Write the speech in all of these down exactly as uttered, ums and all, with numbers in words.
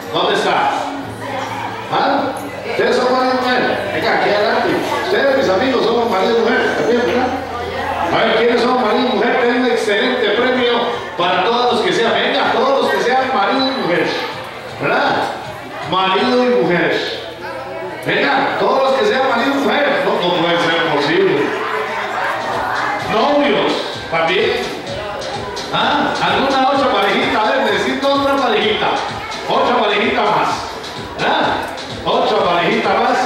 ¿Dónde está? ¿Ah? ¿Ustedes son marido y mujer? Venga, aquí adelante. Ustedes, mis amigos, somos marido y mujer. ¿También, verdad? A ver, ¿quiénes son marido y mujer? Tienen un excelente premio para todos los que sean. Venga, todos los que sean marido y mujer. ¿Verdad? Marido y mujer. Venga, todos los que sean marido y mujer. No, no puede ser posible. Novios, también. ¿Ah? ¿Alguna otra parejita? A ver, necesito otra parejita. Otra parejita más. ¿Ah? Otra parejita más.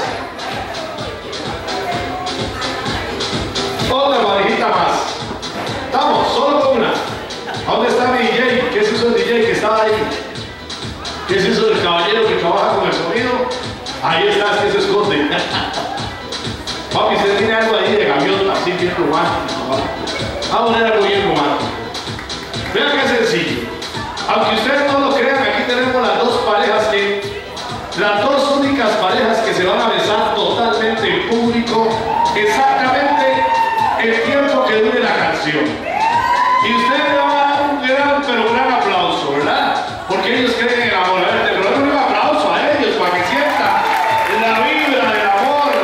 Otra parejita más. Estamos, solo con una. ¿Dónde está mi D J? ¿Qué es eso del D J que estaba ahí? ¿Qué es eso del caballero que trabaja con el sonido? Ahí está, es que se esconde. Papi, usted tiene algo ahí de gaviota, así bien romántico. Vamos a poner algo bien romántico. Vean qué sencillo. Aunque ustedes no lo crean, aquí tenemos las dos parejas que, las dos únicas parejas que se van a besar totalmente en público, exactamente el tiempo que dure la canción. Y ustedes le van a dar un gran, pero gran aplauso, ¿verdad? Porque ellos creen en el amor. A ver, pero un aplauso a ellos para que sientan la vibra del amor.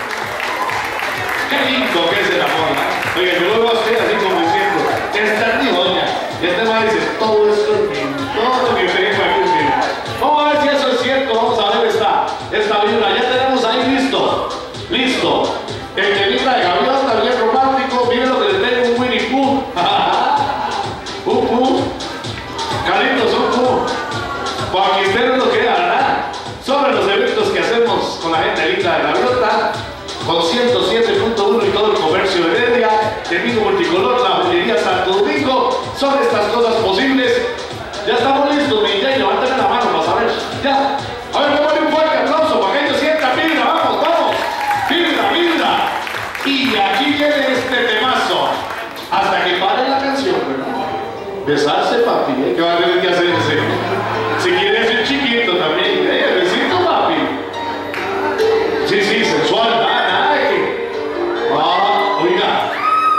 Qué lindo que es el amor, ¿no? Oye, yo lo veo a usted así como diciendo, esta es mi doña. Y este man dice, todo esto es mío, todo lo que tengo aquí es mío. Vamos a ver si eso es cierto, vamos a ver esta, esta vibra. Ya tenemos ahí listo, listo. El que vibra de gaviota, bien romántico, miren lo que le tengo, un Winnie Pooh. Un Pooh. Caritos, un Pooh. Para que ustedes no lo crean, ¿verdad? Sobre los eventos que hacemos con la gente linda de gaviota, con ciento siete punto uno y todo el comercio de Heredia, el vino multicolor, la joyería Santo Domingo, son estas cosas posibles. Ya estamos listos, mi D J, levántame la mano para saber. Ya. A ver, démosle un fuerte aplauso para que ellos sientan vibra, vamos, vamos. Vibra, vibra. Y aquí viene este temazo. Hasta que pare la canción, ¿verdad? Besarse, papi, ¿eh? ¿Qué va a tener que hacerse? Si quiere ser chiquito también, ¿eh? Besito, papi. Sí, sí, sensual, nada, nada de que. Ah, oiga.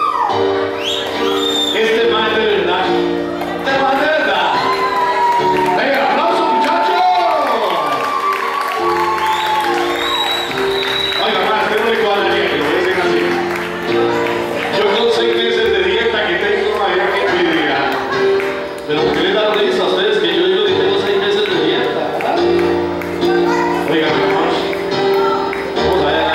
Este man es de verdad. Este man es de verdad. Venga, aplauso, muchachos. Oiga, más, tengo que cuadraría, que lo voy a decir así. Yo con seis meses de dieta que tengo, allá que envidia. Pero ¿por qué les da risa a ustedes que yo digo que tengo seis meses de dieta, verdad? Oiga, mi amor. Vamos allá.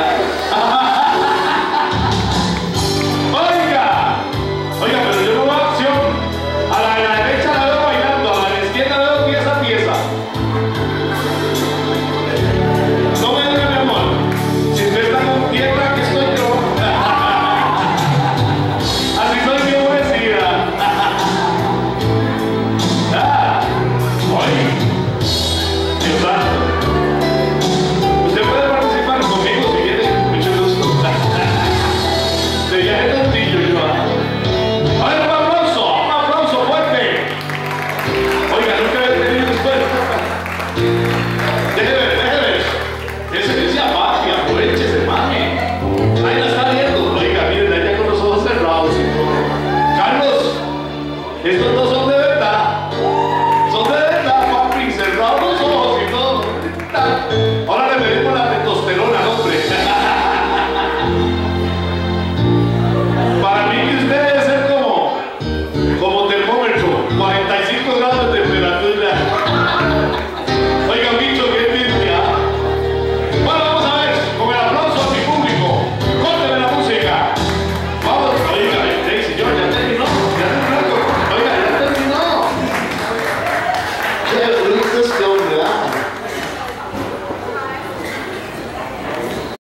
Oiga. Oiga, pero yo no veo acción. A la de la derecha la veo bailando, a la de la izquierda la veo pieza a pieza. No me diga, mi amor. Si usted está con pierna, que estoy yo. Así soy bien vestida. Ah, oye.